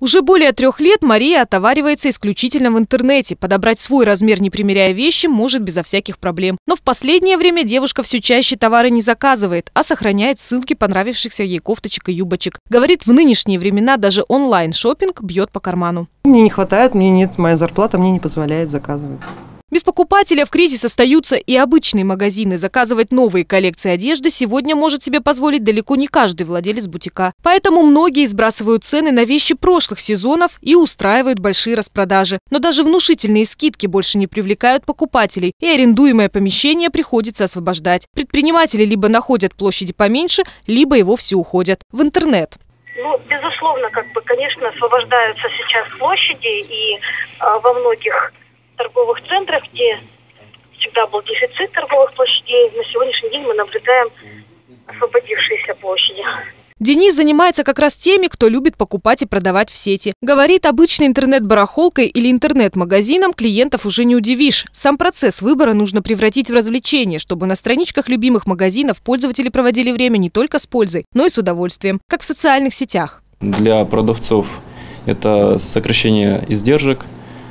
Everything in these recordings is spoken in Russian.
Уже более 3 лет Мария отоваривается исключительно в интернете. Подобрать свой размер, не примеряя вещи, может безо всяких проблем. Но в последнее время девушка все чаще товары не заказывает, а сохраняет ссылки понравившихся ей кофточек и юбочек. Говорит, в нынешние времена даже онлайн-шопинг бьет по карману. Мне не хватает, моя зарплата мне не позволяет заказывать. Без покупателя в кризис остаются и обычные магазины. Заказывать новые коллекции одежды сегодня может себе позволить далеко не каждый владелец бутика. Поэтому многие сбрасывают цены на вещи прошлых сезонов и устраивают большие распродажи. Но даже внушительные скидки больше не привлекают покупателей, и арендуемое помещение приходится освобождать. Предприниматели либо находят площади поменьше, либо и вовсе уходят в интернет. Безусловно, конечно, освобождаются сейчас площади, и во многих торговых центрах, где всегда был дефицит торговых площадей, на сегодняшний день мы наблюдаем освободившиеся площади. Денис занимается как раз теми, кто любит покупать и продавать в сети. Говорит, обычной интернет-барахолкой или интернет-магазином клиентов уже не удивишь. Сам процесс выбора нужно превратить в развлечение, чтобы на страничках любимых магазинов пользователи проводили время не только с пользой, но и с удовольствием, как в социальных сетях. Для продавцов это сокращение издержек,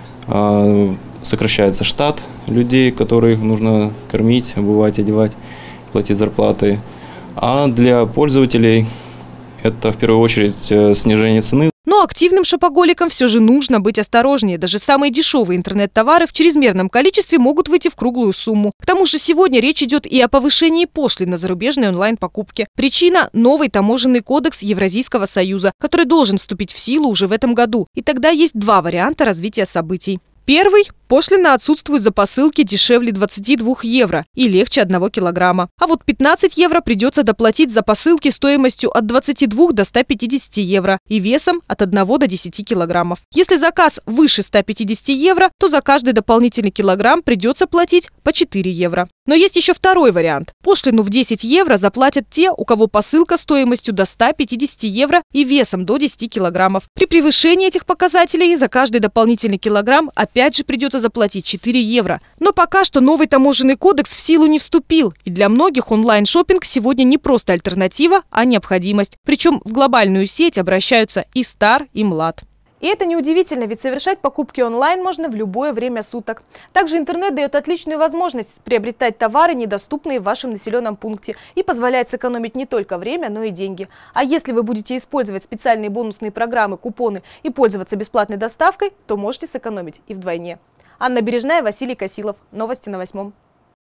сокращается штат людей, которых нужно кормить, обувать, одевать, платить зарплаты. А для пользователей это в первую очередь снижение цены. Но активным шопоголикам все же нужно быть осторожнее. Даже самые дешевые интернет-товары в чрезмерном количестве могут выйти в круглую сумму. К тому же сегодня речь идет и о повышении пошлин на зарубежные онлайн-покупки. Причина – новый таможенный кодекс Евразийского союза, который должен вступить в силу уже в этом году. И тогда есть 2 варианта развития событий. Первый – пошлина отсутствует за посылки дешевле 22 евро и легче 1 килограмма. А вот 15 евро придется доплатить за посылки стоимостью от 22 до 150 евро и весом от 1 до 10 килограммов. Если заказ выше 150 евро, то за каждый дополнительный килограмм придется платить по 4 евро. Но есть еще второй вариант. Пошлину в 10 евро заплатят те, у кого посылка стоимостью до 150 евро и весом до 10 килограммов. При превышении этих показателей за каждый дополнительный килограмм опять же придется заплатить 4 евро. Но пока что новый таможенный кодекс в силу не вступил. И для многих онлайн-шопинг сегодня не просто альтернатива, а необходимость. Причем в глобальную сеть обращаются и стар, и млад. И это неудивительно, ведь совершать покупки онлайн можно в любое время суток. Также интернет дает отличную возможность приобретать товары, недоступные в вашем населенном пункте, и позволяет сэкономить не только время, но и деньги. А если вы будете использовать специальные бонусные программы, купоны и пользоваться бесплатной доставкой, то можете сэкономить и вдвойне. Анна Бережная, Василий Косилов. Новости на 8.